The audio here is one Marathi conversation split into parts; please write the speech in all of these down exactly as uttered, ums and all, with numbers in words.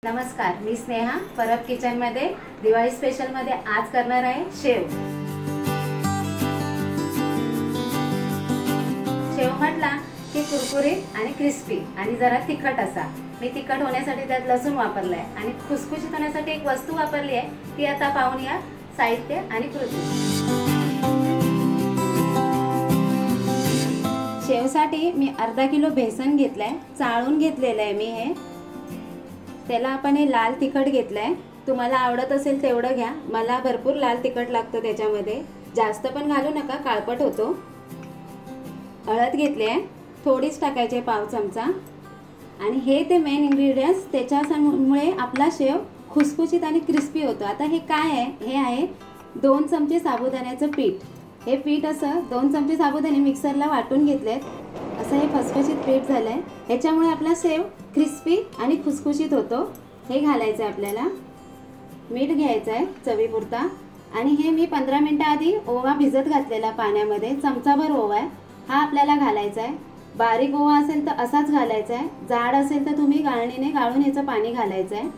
नमस्कार, मी स्नेहा परब किचन मध्ये दिवाळी स्पेशल मध्ये आज करणार आहे शेव। शेव म्हटला की कुरकुरीत आणि क्रिस्पी आणि जरा तिखट असा। मी तिखट होण्यासाठी त्यात लसूण वापरलाय आणि खुसखुशीत होण्यासाठी एक वस्तू वापरली आहे, ती आता पाहून या साहित्य आणि कृती। शेवसाठी मी अर्धा किलो बेसन घेतलाय, चाळून घेतलेलं आहे मी हे। त्याला आपण हे लाल तिखट घेतलंय, तुम्हाला आवडत असेल तेवढं घ्या। मला भरपूर लाल तिखट लागतं त्याच्यामध्ये, जास्त पण घालू नका, काळपट होतो। हळद घेतली आहे, थोडीच टाकायची, पाव चमचा। आणि हे ते मेन इंग्रेडियंट्स, त्याच्यामुळे आपला शेव खुसखुशीत आणि क्रिस्पी होतो। आता हे काय आहे, हे आहे दोन चमचे साबुदाण्याचं पीठ। हे पीठ असं दोन चमचे साबुदाणे मिक्सरला वाटून घेतलेत, असं हे फसफशीत पीठ झालंय। याच्यामुळे आपला शेव क्रिस्पी आणि खुसखुशीत होतो। हे घालायचं आहे आपल्याला। मीठ घ्यायचं आहे चवीपुरता। आणि हे मी पंधरा मिनिटं आधी ओवा भिजत घातलेला पाण्यामध्ये, चमचाभर ओवा आहे, हा आपल्याला घालायचा आहे। बारीक ओवा असेल तर असाच घालायचा आहे, जाड असेल तर तुम्ही गाळणीने गाळून ह्याचं पाणी घालायचं आहे।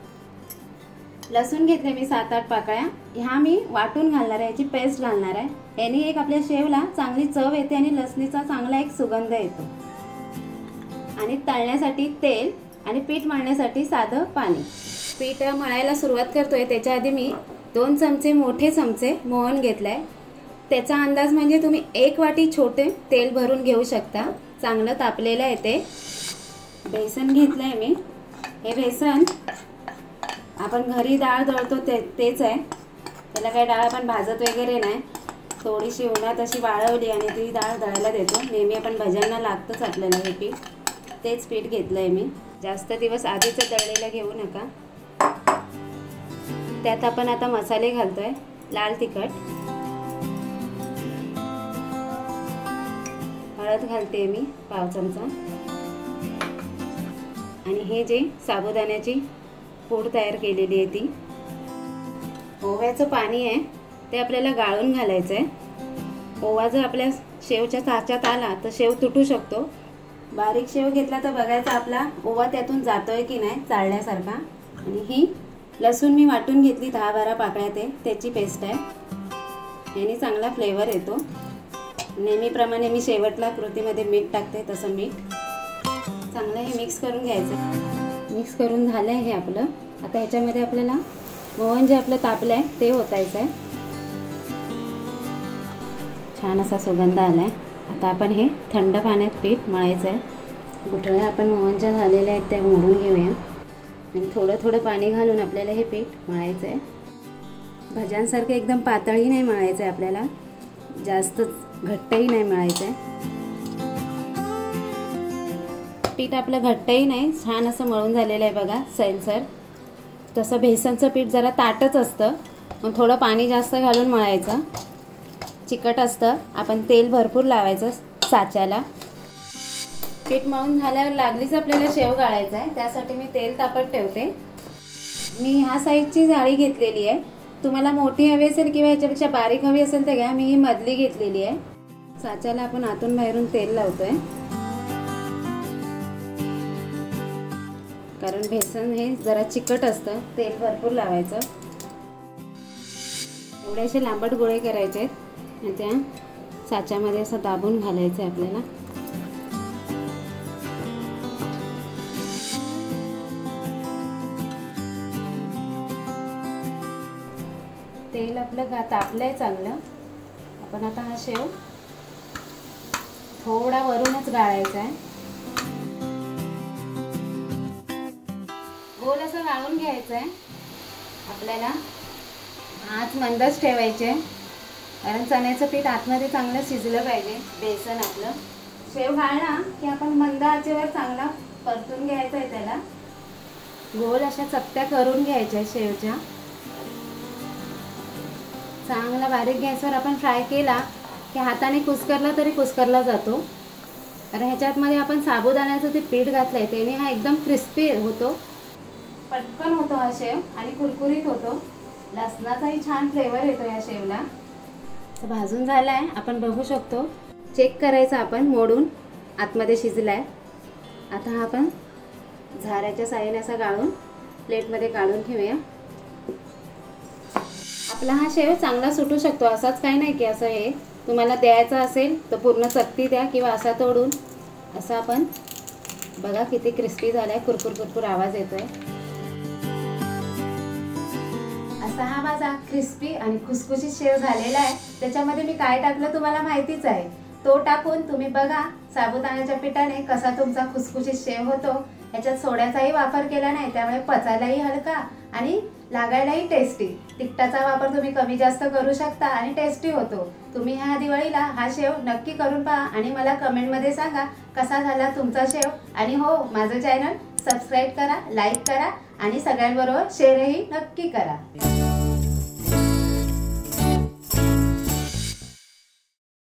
लसूण घेतले मी सात आठ पाकळ्या, ह्या मी वाटून घालणार आहे, याची पेस्ट घालणार आहे। याने एक आपल्या शेवला चांगली चव येते आणि लसणीचा चांगला एक सुगंध येतो। आणि तळण्यासाठी तेल आणि पीठ मळण्यासाठी साधं पाणी। पीठ मळायला सुरुवात करतोय त्याच्या आधी मी दोन चमचे मोठे चमचे मोहन घेतलाय। त्याचा अंदाज म्हणजे तुम्ही एक वाटी छोटे तेल भरून घेऊ शकता, चांगलं तापलेलं आहे ते। बेसन घेतलंय मी, हे बेसन आपण घरी डाळ दळतो ते तेच आहे, त्याला काही डाळ आपण भाजत वगैरे नाही, थोडीशी उन्हात अशी वाळवली आणि ती डाळ दळायला देतो। नेहमी आपण भज्यांना लागतंच आपल्याला हे पीठ, तेच पीठ घेतलंय मी। जास्त दिवस आधीच दळलेलं घेऊ नका। त्यात आपण आता मसाले घालतोय, लाल तिखट, हळद घालते मी पाव चमचा। आणि हे जे साबुदाण्याची पूड तयार केलेली आहे ती, ओव्याचं पाणी आहे ते आपल्याला गाळून घालायचं आहे। ओवा जर आपल्या शेवच्या साच्यात आला तर शेव तुटू शकतो। बारीक शेव घेतला तर बघायचा आपला ओवा त्यातून जातोय की नाही, चाळण्यासारखा। आणि ही लसूण मी वाटून घेतली दहा बारा पाकळ्या, ते त्याची पेस्ट आहे, याने चांगला फ्लेवर येतो। नेहमीप्रमाणे मी शेवटला कृतीमध्ये मीठ टाकते, तसं मीठ चांगलं हे मिक्स करून घ्यायचं। मिक्स करून झालं आहे हे आपलं। आता ह्याच्यामध्ये आपल्याला मोहन जे आपलं तापलं आहे ते ओतायचं आहे। छान असा सुगंध आला आहे। आता आपण हे थंड पाण्यात पीठ मळायचं आहे। गुठळ्या आपण मोहनच्या झालेल्या आहेत त्या मोडून घेऊया आणि थोडं थोडं पाणी घालून आपल्याला हे पीठ मळायचं आहे। भज्यांसारखं एकदम पातळही नाही मळायचं आहे आपल्याला, जास्त घट्टही नाही मळायचं आहे। पीठ आपलं घट्टही नाही, छान असं मळून झालेलं आहे बघा सैलसर। तसं बेसनचं पीठ जरा ताटच असतं, मग थोडं पाणी जास्त घालून मळायचं, चिकट असतं। आपण तेल भरपूर लावायचं साच्याला। पीठ मळून झाल्यावर लागलीच आपल्याला शेव गाळायचं आहे, त्यासाठी मी तेल तापत ठेवते। मी ह्या साईजची जाळी घेतलेली आहे, तुम्हाला मोठी हवी असेल किंवा याच्यापेक्षा बारीक हवी असेल तर घ्या, मी ही मधली घेतलेली आहे। साच्याला आपण आतून बाहेरून तेल लावतोय, कारण बेसन हे जरा चिकट असतं, तेल भरपूर लावायचं। एवढेसे लांबट गोळे करायचे आहेत आणि त्या साच्यामध्ये असं दाबून घालायचं आहे आपल्याला। तेल आपलं गा तापलंय चांगलं। आपण आता हा शेव थोडा वरूनच गाळायचा आहे, गोल असं गाळून घ्यायचं आहे आपल्याला। आत मंदच ठेवायचे, कारण चण्याचं पीठ आतमध्ये चांगलं शिजलं पाहिजे। बेसन आपलं शेव गाळला की आपण मंद आचेवर चांगला परतून घ्यायचं आहे त्याला। गोल अशा चपट्या करून घ्यायच्या शेवच्या। चांगला बारीक गॅसवर आपण फ्राय केला की हाताने कुस्करला तरी कुस्करला जातो, कारण ह्याच्यामध्ये आपण साबुदाण्याचं ते पीठ घातलंय, त्याने हा एकदम क्रिस्पी होतो, पटकन होतो हा शेव आणि कुरकुरीत होतो। लसणाचाही छान फ्लेवर येतो या शेवला। भाजून झालाय, आपण बघू शकतो, चेक करायचं आपण मोडून, आतमध्ये शिजलाय। आता हा आपण झाऱ्याच्या साहाय्याने असा गाळून प्लेटमध्ये काढून ठेवूया। आपला हा शेव चांगला सुटू शकतो, असाच काही नाही की असं हे तुम्हाला द्यायचा असेल तर पूर्ण चकती द्या किंवा असा तोडून असा आपण बघा किती क्रिस्पी झालाय, कुरकुर कुरकुर आवाज येतोय। असा हा माझा क्रिस्पी आणि खुसखुशीत शेव झालेला आहे। त्याच्यामध्ये मी काय टाकलं तुम्हाला माहितीच आहे, तो टाकून तुम्ही बघा साबुदाण्याच्या पिठाने कसा तुमचा खुसखुशीत शेव होतो। याच्यात सोड्याचाही वापर केला नाही, त्यामुळे पचायलाही हलका आणि लागायलाही टेस्टी। तिखटाचा वापर तुम्ही कमी जास्त करू शकता आणि टेस्टी होतो। तुम्ही ह्या दिवाळीला हा शेव नक्की करून पहा आणि मला कमेंटमध्ये सांगा कसा झाला तुमचा शेव। आणि हो, माझं चॅनल सबस्क्राईब करा, लाईक करा आणि सगळ्यांबरोबर शेअरही नक्की करा।